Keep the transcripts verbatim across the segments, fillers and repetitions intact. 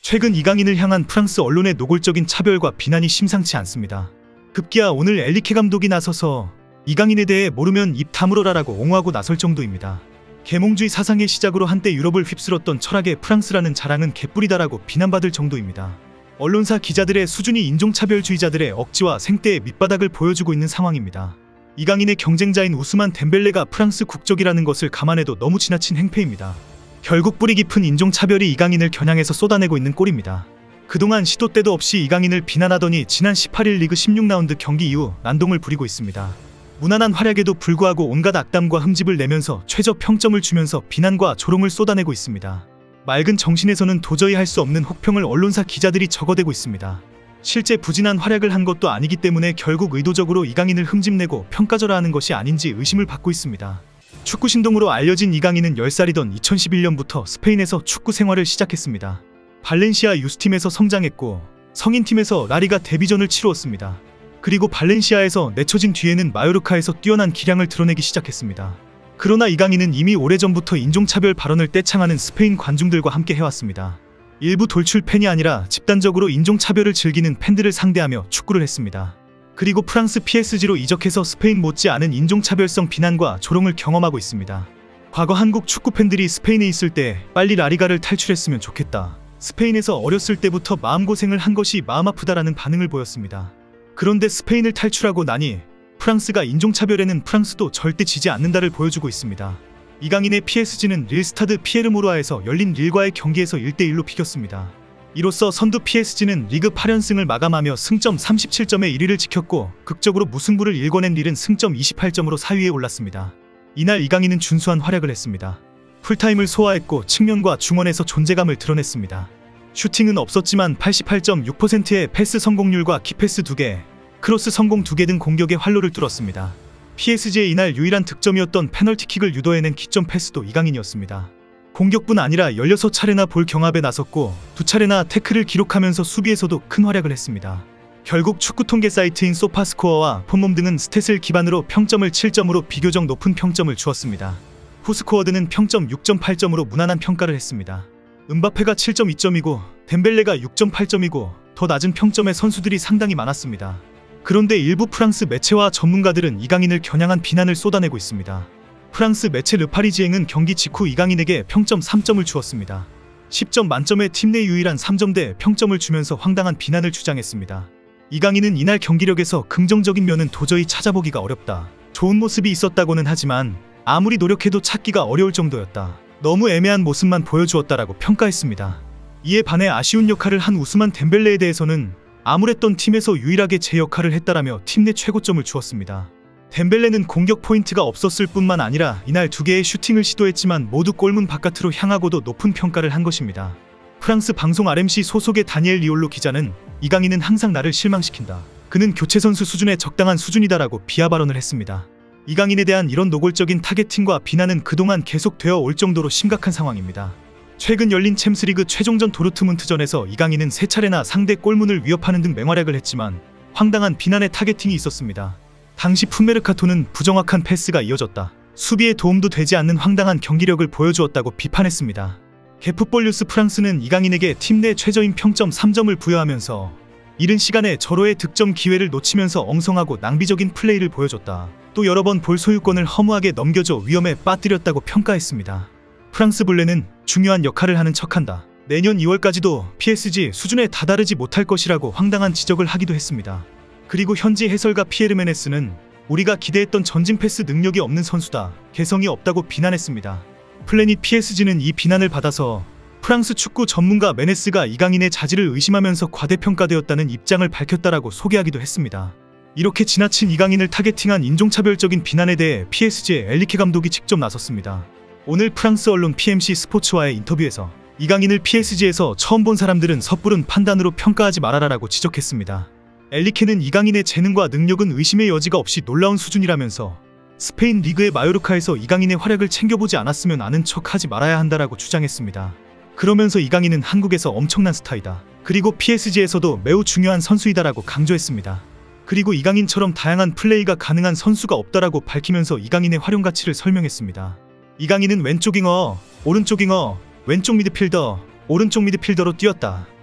최근 이강인을 향한 프랑스 언론의 노골적인 차별과 비난이 심상치 않습니다. 급기야 오늘 엘리케 감독이 나서서 이강인에 대해 모르면 입 다물어라라고 옹호하고 나설 정도입니다. 계몽주의 사상의 시작으로 한때 유럽을 휩쓸었던 철학의 프랑스라는 자랑은 개뿔이다라고 비난받을 정도입니다. 언론사 기자들의 수준이 인종차별주의자들의 억지와 생떼의 밑바닥을 보여주고 있는 상황입니다. 이강인의 경쟁자인 우스만 덴벨레가 프랑스 국적이라는 것을 감안해도 너무 지나친 행패입니다. 결국 뿌리 깊은 인종차별이 이강인을 겨냥해서 쏟아내고 있는 꼴입니다. 그동안 시도 때도 없이 이강인을 비난하더니 지난 십팔 일 리그 십육 라운드 경기 이후 난동을 부리고 있습니다. 무난한 활약에도 불구하고 온갖 악담과 흠집을 내면서 최저 평점을 주면서 비난과 조롱을 쏟아내고 있습니다. 맑은 정신에서는 도저히 할 수 없는 혹평을 언론사 기자들이 적어대고 있습니다. 실제 부진한 활약을 한 것도 아니기 때문에 결국 의도적으로 이강인을 흠집내고 평가절하하는 것이 아닌지 의심을 받고 있습니다. 축구 신동으로 알려진 이강인은 열 살이던 이천십일 년부터 스페인에서 축구 생활을 시작했습니다. 발렌시아 유스팀에서 성장했고 성인팀에서 라리가 데뷔전을 치루었습니다. 그리고 발렌시아에서 내쳐진 뒤에는 마요르카에서 뛰어난 기량을 드러내기 시작했습니다. 그러나 이강인은 이미 오래전부터 인종차별 발언을 떼창하는 스페인 관중들과 함께 해왔습니다. 일부 돌출 팬이 아니라 집단적으로 인종차별을 즐기는 팬들을 상대하며 축구를 했습니다. 그리고 프랑스 피에스지로 이적해서 스페인 못지않은 인종차별성 비난과 조롱을 경험하고 있습니다. 과거 한국 축구 팬들이 스페인에 있을 때 빨리 라리가를 탈출했으면 좋겠다. 스페인에서 어렸을 때부터 마음고생을 한 것이 마음 아프다라는 반응을 보였습니다. 그런데 스페인을 탈출하고 나니 프랑스가 인종차별에는 프랑스도 절대 지지 않는다를 보여주고 있습니다. 이강인의 피에스지는 릴 스타드 피에르모르아에서 열린 릴과의 경기에서 일 대 일로 비겼습니다. 이로써 선두 피에스지는 리그 팔 연승을 마감하며 승점 삼십칠 점에 일 위를 지켰고 극적으로 무승부를 일궈낸 릴은 승점 이십팔 점으로 사 위에 올랐습니다. 이날 이강인은 준수한 활약을 했습니다. 풀타임을 소화했고 측면과 중원에서 존재감을 드러냈습니다. 슈팅은 없었지만 팔십팔 점 육 퍼센트의 패스 성공률과 키패스 두 개, 크로스 성공 두 개 등 공격의 활로를 뚫었습니다. 피에스지의 이날 유일한 득점이었던 페널티킥을 유도해낸 기점 패스도 이강인이었습니다. 공격뿐 아니라 열여섯 차례나 볼 경합에 나섰고 두 차례나 태클을 기록하면서 수비에서도 큰 활약을 했습니다. 결국 축구 통계 사이트인 소파스코어와 폼몸 등은 스탯을 기반으로 평점을 칠 점으로 비교적 높은 평점을 주었습니다. 후스코어드는 평점 육 점 팔 점으로 무난한 평가를 했습니다. 음바페가 칠 점 이 점이고 덴벨레가 육 점 팔 점이고 더 낮은 평점의 선수들이 상당히 많았습니다. 그런데 일부 프랑스 매체와 전문가들은 이강인을 겨냥한 비난을 쏟아내고 있습니다. 프랑스 매체 르파리지앵은 경기 직후 이강인에게 평점 삼 점을 주었습니다. 십 점 만점에 팀 내 유일한 삼 점대 평점을 주면서 황당한 비난을 주장했습니다. 이강인은 이날 경기력에서 긍정적인 면은 도저히 찾아보기가 어렵다. 좋은 모습이 있었다고는 하지만 아무리 노력해도 찾기가 어려울 정도였다. 너무 애매한 모습만 보여주었다라고 평가했습니다. 이에 반해 아쉬운 역할을 한 우스만 덴벨레에 대해서는 아무랬던 팀에서 유일하게 제 역할을 했다라며 팀 내 최고점을 주었습니다. 덴벨레는 공격 포인트가 없었을 뿐만 아니라 이날 두 개의 슈팅을 시도했지만 모두 골문 바깥으로 향하고도 높은 평가를 한 것입니다. 프랑스 방송 알엠씨 소속의 다니엘 리올로 기자는 이강인은 항상 나를 실망시킨다. 그는 교체선수 수준의 적당한 수준이다라고 비하 발언을 했습니다. 이강인에 대한 이런 노골적인 타겟팅과 비난은 그동안 계속되어 올 정도로 심각한 상황입니다. 최근 열린 챔스리그 최종전 도르트문트전에서 이강인은 세 차례나 상대 골문을 위협하는 등 맹활약을 했지만 황당한 비난의 타겟팅이 있었습니다. 당시 풋메르카토는 부정확한 패스가 이어졌다. 수비에 도움도 되지 않는 황당한 경기력을 보여주었다고 비판했습니다. 개풋볼 뉴스 프랑스는 이강인에게 팀 내 최저인 평점 삼 점을 부여하면서 이른 시간에 절호의 득점 기회를 놓치면서 엉성하고 낭비적인 플레이를 보여줬다. 또 여러 번 볼 소유권을 허무하게 넘겨줘 위험에 빠뜨렸다고 평가했습니다. 프랑스 블레는 중요한 역할을 하는 척한다. 내년 이월까지도 피에스지 수준에 다다르지 못할 것이라고 황당한 지적을 하기도 했습니다. 그리고 현지 해설가 피에르 메네스는 우리가 기대했던 전진 패스 능력이 없는 선수다. 개성이 없다고 비난했습니다. 플래닛 피에스지는 이 비난을 받아서 프랑스 축구 전문가 메네스가 이강인의 자질을 의심하면서 과대평가되었다는 입장을 밝혔다라고 소개하기도 했습니다. 이렇게 지나친 이강인을 타겟팅한 인종차별적인 비난에 대해 피에스지의 엘리케 감독이 직접 나섰습니다. 오늘 프랑스 언론 피엠씨 스포츠와의 인터뷰에서 이강인을 피에스지에서 처음 본 사람들은 섣부른 판단으로 평가하지 말아라라고 지적했습니다. 엘리케는 이강인의 재능과 능력은 의심의 여지가 없이 놀라운 수준이라면서 스페인 리그의 마요르카에서 이강인의 활약을 챙겨보지 않았으면 아는 척하지 말아야 한다라고 주장했습니다. 그러면서 이강인은 한국에서 엄청난 스타이다. 그리고 피에스지에서도 매우 중요한 선수이다라고 강조했습니다. 그리고 이강인처럼 다양한 플레이가 가능한 선수가 없다라고 밝히면서 이강인의 활용 가치를 설명했습니다. 이강인은 왼쪽 윙어, 오른쪽 윙어, 왼쪽 미드필더, 오른쪽 미드필더로 뛰었다.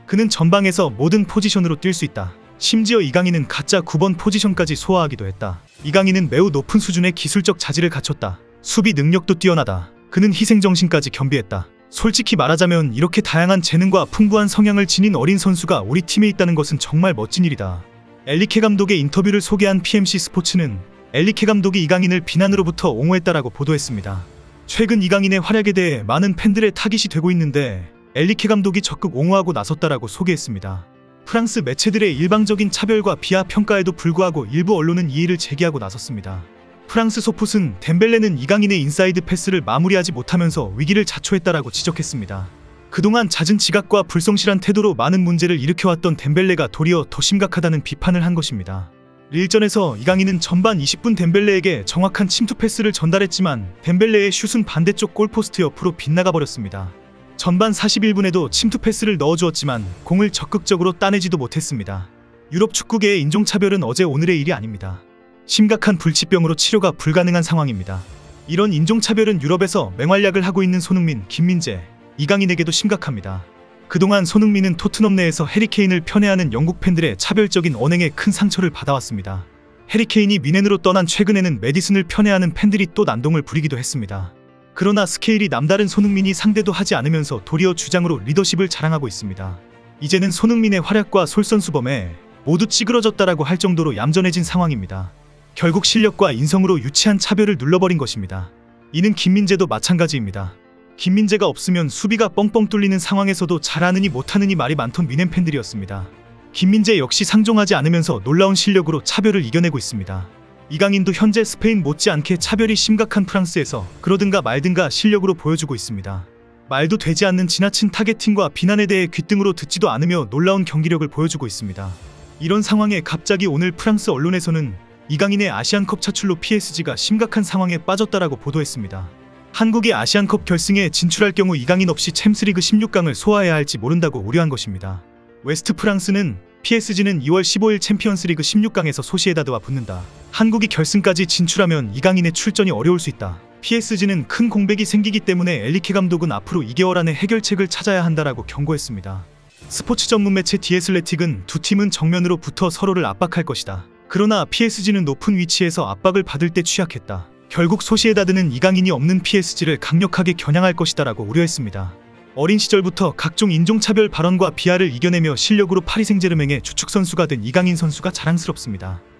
그는 전방에서 모든 포지션으로 뛸 수 있다. 심지어 이강인은 가짜 구 번 포지션까지 소화하기도 했다. 이강인은 매우 높은 수준의 기술적 자질을 갖췄다. 수비 능력도 뛰어나다. 그는 희생정신까지 겸비했다. 솔직히 말하자면 이렇게 다양한 재능과 풍부한 성향을 지닌 어린 선수가 우리 팀에 있다는 것은 정말 멋진 일이다. 엘리케 감독의 인터뷰를 소개한 피엠씨 스포츠는 엘리케 감독이 이강인을 비난으로부터 옹호했다라고 보도했습니다. 최근 이강인의 활약에 대해 많은 팬들의 타깃이 되고 있는데 엘리케 감독이 적극 옹호하고 나섰다라고 소개했습니다. 프랑스 매체들의 일방적인 차별과 비하 평가에도 불구하고 일부 언론은 이의를 제기하고 나섰습니다. 프랑스 소풋은 덴벨레는 이강인의 인사이드 패스를 마무리하지 못하면서 위기를 자초했다라고 지적했습니다. 그동안 잦은 지각과 불성실한 태도로 많은 문제를 일으켜왔던 덴벨레가 도리어 더 심각하다는 비판을 한 것입니다. 릴전에서 이강인은 전반 이십 분 덴벨레에게 정확한 침투 패스를 전달했지만 덴벨레의 슛은 반대쪽 골포스트 옆으로 빗나가 버렸습니다. 전반 사십일 분에도 침투 패스를 넣어주었지만 공을 적극적으로 따내지도 못했습니다. 유럽 축구계의 인종차별은 어제 오늘의 일이 아닙니다. 심각한 불치병으로 치료가 불가능한 상황입니다. 이런 인종차별은 유럽에서 맹활약을 하고 있는 손흥민, 김민재, 이강인에게도 심각합니다. 그동안 손흥민은 토트넘 내에서 해리케인을 편애하는 영국 팬들의 차별적인 언행에 큰 상처를 받아왔습니다. 해리케인이 미넨으로 떠난 최근에는 메디슨을 편애하는 팬들이 또 난동을 부리기도 했습니다. 그러나 스케일이 남다른 손흥민이 상대도 하지 않으면서 도리어 주장으로 리더십을 자랑하고 있습니다. 이제는 손흥민의 활약과 솔선수범에 모두 찌그러졌다라고 할 정도로 얌전해진 상황입니다. 결국 실력과 인성으로 유치한 차별을 눌러버린 것입니다. 이는 김민재도 마찬가지입니다. 김민재가 없으면 수비가 뻥뻥 뚫리는 상황에서도 잘하느니 못하느니 말이 많던 미넨 팬들이었습니다. 김민재 역시 상종하지 않으면서 놀라운 실력으로 차별을 이겨내고 있습니다. 이강인도 현재 스페인 못지않게 차별이 심각한 프랑스에서 그러든가 말든가 실력으로 보여주고 있습니다. 말도 되지 않는 지나친 타겟팅과 비난에 대해 귓등으로 듣지도 않으며 놀라운 경기력을 보여주고 있습니다. 이런 상황에 갑자기 오늘 프랑스 언론에서는 이강인의 아시안컵 차출로 피에스지가 심각한 상황에 빠졌다라고 보도했습니다. 한국이 아시안컵 결승에 진출할 경우 이강인 없이 챔스리그 십육 강을 소화해야 할지 모른다고 우려한 것입니다. 웨스트 프랑스는 피에스지는 이월 십오일 챔피언스리그 십육 강에서 소시에다드와 붙는다. 한국이 결승까지 진출하면 이강인의 출전이 어려울 수 있다. 피에스지는 큰 공백이 생기기 때문에 엘리케 감독은 앞으로 이 개월 안에 해결책을 찾아야 한다라고 경고했습니다. 스포츠 전문 매체 디애슬레틱은 두 팀은 정면으로 붙어 서로를 압박할 것이다. 그러나 피에스지는 높은 위치에서 압박을 받을 때 취약했다. 결국 소시에다드는 이강인이 없는 피에스지를 강력하게 겨냥할 것이다 라고 우려했습니다. 어린 시절부터 각종 인종차별 발언과 비하를 이겨내며 실력으로 파리 생제르맹의 주축 선수가 된 이강인 선수가 자랑스럽습니다.